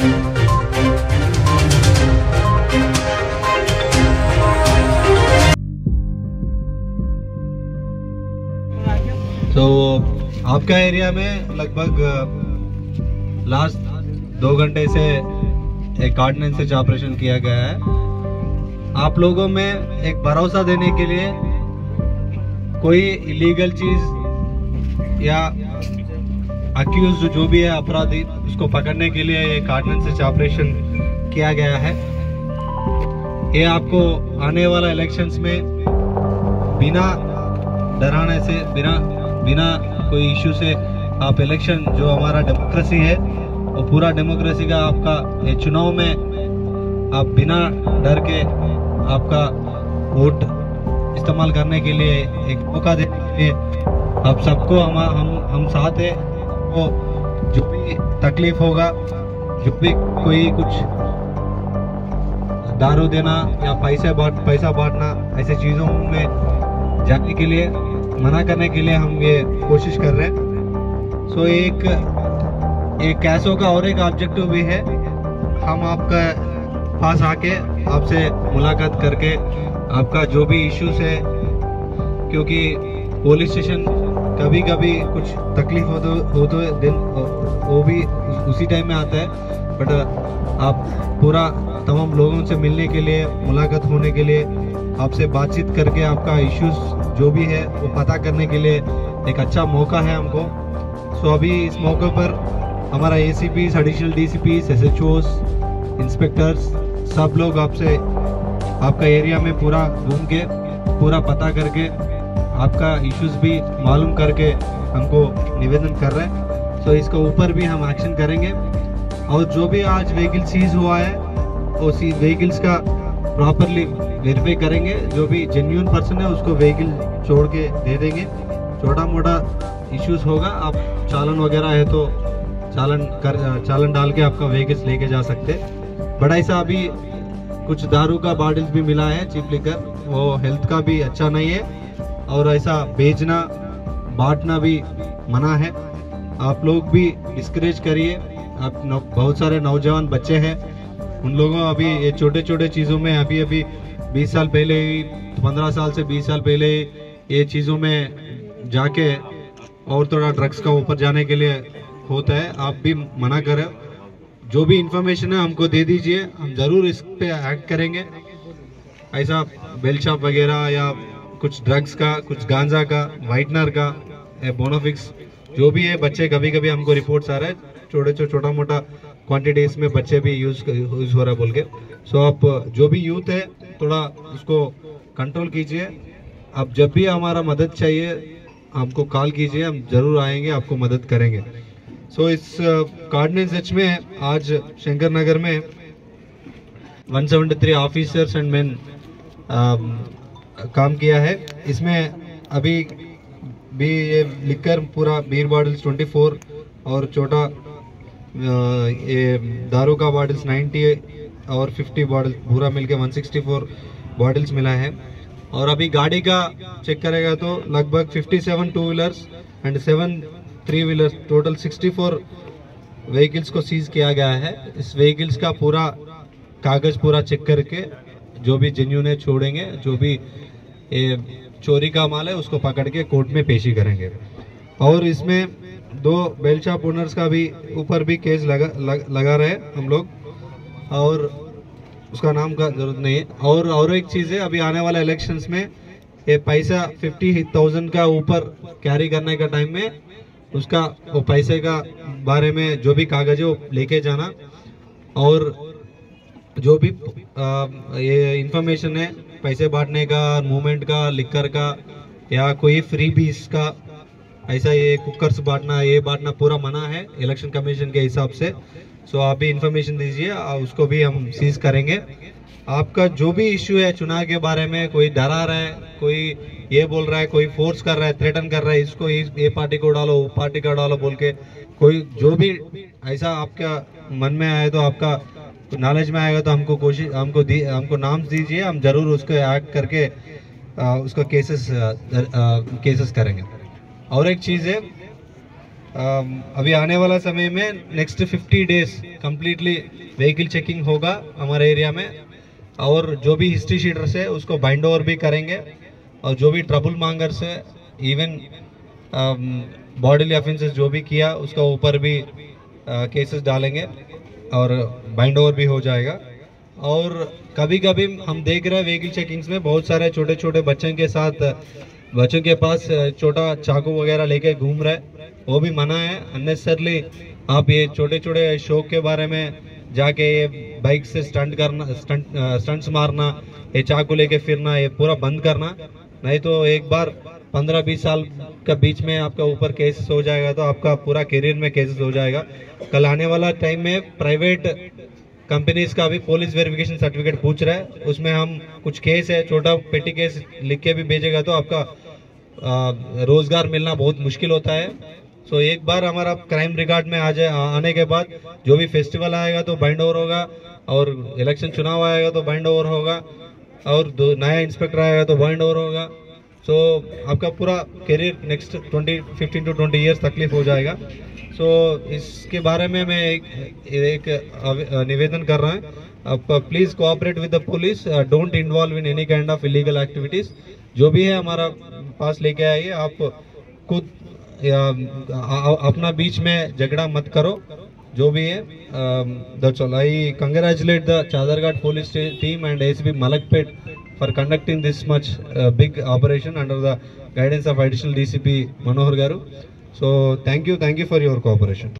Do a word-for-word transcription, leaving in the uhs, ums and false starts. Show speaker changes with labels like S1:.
S1: तो आपका एरिया में लगभग लास्ट दो घंटे से एक ऑर्डिनेंस ऑपरेशन किया गया है। आप लोगों में एक भरोसा देने के लिए कोई इलीगल चीज या अक्यूज जो भी है अपराधी उसको पकड़ने के लिए एक ऑर्डिनेंस ऑपरेशन किया गया है। ये आपको आने वाला इलेक्शंस में बिना डराने से बिना बिना कोई इशू से आप इलेक्शन जो हमारा डेमोक्रेसी है वो पूरा डेमोक्रेसी का आपका ये चुनाव में आप बिना डर के आपका वोट इस्तेमाल करने के लिए एक मौका देने के लिए आप सबको हम हम हम साथ हैं। वो जो भी तकलीफ होगा, जो भी कोई कुछ दारू देना या पैसे बांट पैसा बांटना ऐसे चीज़ों में जाने के लिए मना करने के लिए हम ये कोशिश कर रहे हैं। सो एक एक कैसो का और एक ऑब्जेक्टिव भी है, हम आपका पास आके आपसे मुलाकात करके आपका जो भी इश्यूज है, क्योंकि पुलिस स्टेशन कभी कभी कुछ तकलीफ हो तो हो तो दिन वो भी उसी टाइम में आता है, बट आप पूरा तमाम लोगों से मिलने के लिए, मुलाकात होने के लिए, आपसे बातचीत करके आपका इश्यूज जो भी है वो पता करने के लिए एक अच्छा मौका है हमको। सो अभी इस मौके पर हमारा ACPs, additional DCPs, SHOs, inspectors सब लोग आपसे आपका एरिया में पूरा घूम के पूरा पता करके आपका इश्यूज भी मालूम करके हमको निवेदन कर रहे हैं। सो इसके ऊपर भी हम एक्शन करेंगे और जो भी आज व्हीकल सीज हुआ है उसी व्हीकल्स का प्रॉपरली वेरीफाई करेंगे। जो भी जेन्युइन पर्सन है उसको व्हीकल छोड़ के दे देंगे। छोटा मोटा इश्यूज होगा, आप चालन वगैरह है तो चालन कर चालन डाल के आपका व्हीकल्स लेके जा सकते। बड़ा ऐसा अभी कुछ दारू का बॉटल्स भी मिला है, चीप लिकर, वो हेल्थ का भी अच्छा नहीं है और ऐसा बेचना बांटना भी मना है। आप लोग भी डिस्करेज करिए। आप बहुत सारे नौजवान बच्चे हैं, उन लोगों अभी ये छोटे छोटे चीज़ों में अभी अभी बीस साल पहले ही, पंद्रह साल से बीस साल पहले ही ये चीज़ों में जाके और थोड़ा ड्रग्स का ऊपर जाने के लिए होता है। आप भी मना करें। जो भी इंफॉर्मेशन है हमको दे दीजिए, हम ज़रूर इस पे एक्ट करेंगे। ऐसा बेल शॉप वगैरह या कुछ ड्रग्स का, कुछ गांजा का, वाइटनर का, बोनोफिक्स जो भी है, बच्चे कभी कभी हमको रिपोर्ट्स आ रहा है छोटे छोटे छोटा मोटा क्वांटिटीज में बच्चे भी यूज यूज हो रहा है बोल के। सो आप जो भी यूथ है थोड़ा उसको कंट्रोल कीजिए। आप जब भी हमारा मदद चाहिए हमको कॉल कीजिए, हम जरूर आएंगे, आपको मदद करेंगे। सो so, इस कार्डिनेंस एच में आज शंकर नगर में एक सौ तिहत्तर ऑफिसर्स एंड मेन काम किया है। इसमें अभी भी ये लिकर पूरा बीयर बॉटल्स चौबीस और छोटा ये दारू का बॉटल्स नब्बे और पचास बॉटल पूरा मिलके एक सौ चौंसठ बॉटल्स मिला है। और अभी गाड़ी का चेक करेगा तो लगभग सत्तावन two wheelers and seven three wheelers, total चौंसठ व्हीकल्स को सीज किया गया है। इस व्हीकल्स का पूरा कागज पूरा चेक करके जो भी जेन्युइन है छोड़ेंगे, जो भी ये चोरी का माल है उसको पकड़ के कोर्ट में पेशी करेंगे। और इसमें दो बेल शॉप ओनर्स का भी ऊपर भी केस लगा लग, लगा रहे हम लोग, और उसका नाम का जरूरत नहीं है। और और एक चीज़ है, अभी आने वाले इलेक्शंस में ये पैसा फिफ्टी थाउजेंड का ऊपर कैरी करने का टाइम में उसका वो पैसे का बारे में जो भी कागज है वो लेके जाना। और जो भी आ, ये इंफॉर्मेशन है पैसे बांटने का, मूवमेंट का, लिकर का या कोई फ्री बीस का, ऐसा ये कुकर्स बांटना, ये बांटना पूरा मना है इलेक्शन कमीशन के हिसाब से। सो आप भी इंफॉर्मेशन दीजिए, उसको भी हम सीज करेंगे। आपका जो भी इश्यू है चुनाव के बारे में, कोई डरा रहा है, कोई ये बोल रहा है, कोई फोर्स कर रहा है, थ्रेटन कर रहा है, इसको ये पार्टी को डालो, वो पार्टी का डालो बोल के, कोई जो भी ऐसा आपका मन में आए तो आपका नॉलेज में आएगा तो हमको कोशिश हमको दी हमको नाम दीजिए, हम जरूर उसको एक्ट करके आ, उसका केसेस केसेस करेंगे। और एक चीज़ है, अभी आने वाला समय में next fifty days completely vehicle checking होगा हमारे एरिया में, और जो भी हिस्ट्री शीटर्स है उसको बाइंड ओवर भी करेंगे, और जो भी ट्रबल मांगर्स है, इवन बॉडीली ऑफेंसेस जो भी किया उसका ऊपर भी केसेस डालेंगे और बाइंड ओवर भी हो जाएगा। और कभी कभी हम देख रहे हैं व्हीकल चेकिंग्स में बहुत सारे छोटे छोटे बच्चों के साथ, बच्चों के पास छोटा चाकू वगैरह लेके घूम रहे, वो भी मना है। अननेसेसरली आप ये छोटे छोटे शौक के बारे में जाके ये बाइक से स्टंट करना, स्टंट स्टंट्स मारना, ये चाकू लेके फिरना, ये पूरा बंद करना, नहीं तो एक बार पंद्रह बीस साल का बीच में आपका ऊपर केसेस हो जाएगा, तो आपका पूरा करियर में केसेस हो जाएगा। कल आने वाला टाइम में प्राइवेट कंपनीज का भी पुलिस वेरिफिकेशन सर्टिफिकेट पूछ रहा है, उसमें हम कुछ केस है छोटा पेटी केस लिख के भी भेजेगा तो आपका आ, रोजगार मिलना बहुत मुश्किल होता है। सो so, एक बार हमारा क्राइम रिकॉर्ड में आ जाए, आने के बाद जो भी फेस्टिवल आएगा तो बाइंड ओवर होगा, और इलेक्शन चुनाव आएगा तो बाइंड ओवर होगा, और दो नया इंस्पेक्टर आएगा तो बाइंड ओवर होगा। सो so, आपका पूरा career next twenty fifteen to twenty years तकलीफ हो जाएगा। सो so, इसके बारे में मैं एक, एक निवेदन कर रहा हूँ, आप please cooperate with the police, don't involve in any kind of illegal activities. जो भी है हमारा पास लेके आइए, आप खुद अपना बीच में झगड़ा मत करो, जो भी है। That's all. I congratulate the Chadarghat police team and A C P Malakpet for conducting this much uh, big operation under the guidance of additional D C P Manohar Garu. So thank you, thank you for your cooperation.